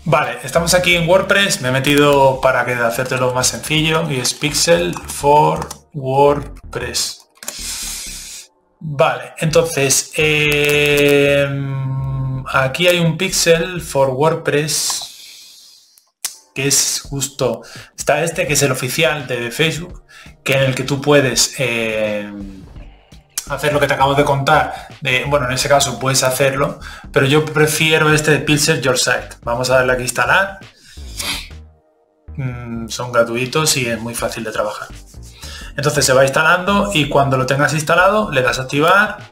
Vale, estamos aquí en WordPress, me he metido para hacértelo más sencillo y es Pixel for WordPress. Vale, entonces aquí hay un Pixel for WordPress que es justo, está este que es el oficial de Facebook, que en el que tú puedes hacer lo que te acabo de contar, bueno, en ese caso puedes hacerlo, pero yo prefiero este de Pixel Your Site. Vamos a darle aquí a instalar. Son gratuitos y es muy fácil de trabajar. Entonces se va instalando y cuando lo tengas instalado le das a activar.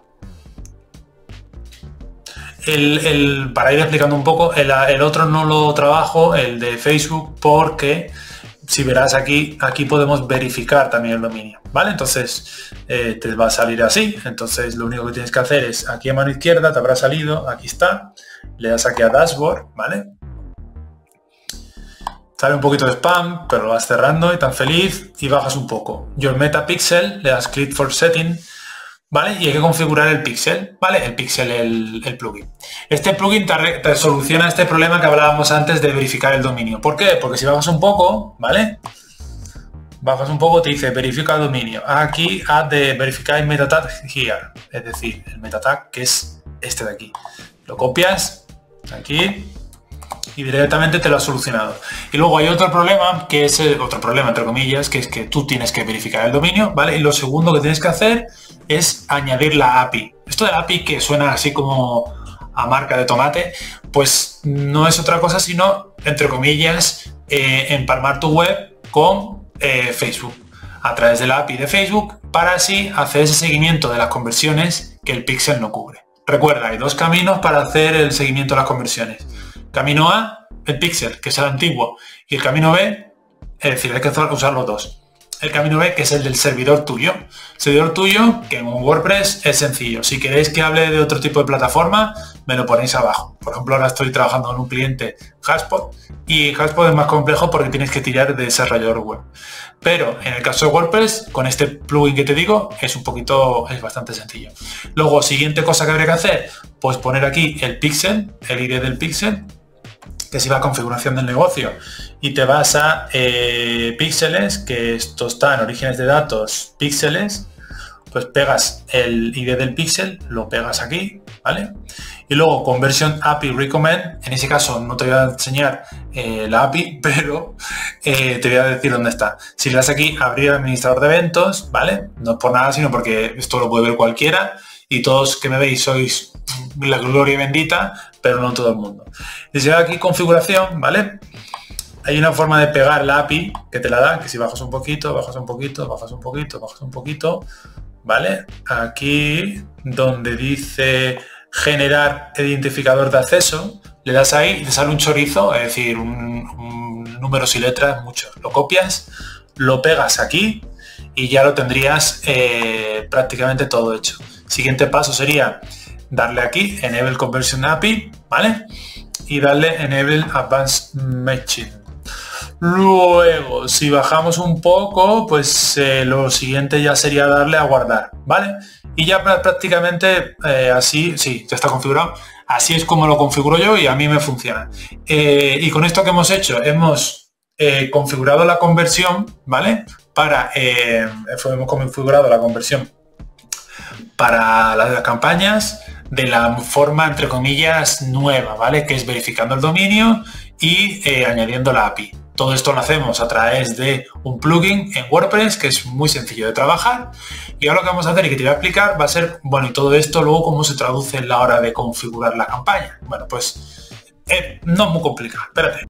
Para ir explicando un poco, el otro no lo trabajo, el de Facebook, porque si verás aquí podemos verificar también el dominio, ¿vale? Entonces te va a salir así. Entonces lo único que tienes que hacer es aquí a mano izquierda, te habrá salido, aquí está, le das aquí a Dashboard, ¿vale? Sale un poquito de spam, pero lo vas cerrando y tan feliz y bajas un poco. Your Metapixel, le das click for setting, ¿vale? Y hay que configurar el pixel, ¿vale? El pixel, el plugin. Este plugin te soluciona este problema que hablábamos antes de verificar el dominio. ¿Por qué? Porque si bajas un poco, ¿vale? Bajas un poco, te dice verifica el dominio. Aquí add the verified meta tag here, es decir, el meta tag que es este de aquí. Lo copias aquí y directamente te lo ha solucionado. Y luego hay otro problema, que es otro problema entre comillas, que es que tú tienes que verificar el dominio, ¿vale? Y lo segundo que tienes que hacer es añadir la API. Esto de la API, que suena así como a marca de tomate, pues no es otra cosa sino, entre comillas, empalmar tu web con Facebook a través de la API de Facebook para así hacer ese seguimiento de las conversiones que el pixel no cubre. Recuerda, hay dos caminos para hacer el seguimiento de las conversiones. Camino A, el pixel, que es el antiguo, y el camino B, es decir, hay que usar los dos. El camino B, que es el del servidor tuyo. Servidor tuyo, que en un WordPress es sencillo. Si queréis que hable de otro tipo de plataforma, me lo ponéis abajo. Por ejemplo, ahora estoy trabajando en un cliente HubSpot, y HubSpot es más complejo porque tienes que tirar de desarrollador web. Pero en el caso de WordPress, con este plugin que te digo, es bastante sencillo. Luego, siguiente cosa que habría que hacer, pues poner aquí el pixel, el ID del pixel, que si va a configuración del negocio y te vas a píxeles, que esto está en orígenes de datos, píxeles, pues pegas el ID del píxel, lo pegas aquí, ¿vale? Y luego Conversion API Recommend, en ese caso no te voy a enseñar la API, pero te voy a decir dónde está. Si le das aquí abrir administrador de eventos, ¿vale? No es por nada, sino porque esto lo puede ver cualquiera y todos que me veis sois la gloria bendita, pero no todo el mundo. Y si aquí configuración, ¿vale? Hay una forma de pegar la API que te la da, que si bajas un poquito, bajas un poquito, bajas un poquito, bajas un poquito, ¿vale? Aquí donde dice generar identificador de acceso, le das ahí y te sale un chorizo, es decir, un números y letras, muchos. Lo copias, lo pegas aquí y ya lo tendrías prácticamente todo hecho. Siguiente paso sería darle aquí Enable Conversion API, ¿vale? Y darle Enable Advanced Matching. Luego, si bajamos un poco, pues lo siguiente ya sería darle a guardar, ¿vale? Y ya prácticamente así, sí, ya está configurado. Así es como lo configuro yo y a mí me funciona. Y con esto que hemos hecho, hemos configurado la conversión, ¿vale? Hemos configurado la conversión para las campañas de la forma, entre comillas, nueva, ¿vale? Que es verificando el dominio y añadiendo la API. Todo esto lo hacemos a través de un plugin en WordPress que es muy sencillo de trabajar. Y ahora lo que vamos a hacer y que te voy a explicar va a ser, bueno, y todo esto luego cómo se traduce en la hora de configurar la campaña. Bueno, pues no es muy complicado. Espérate.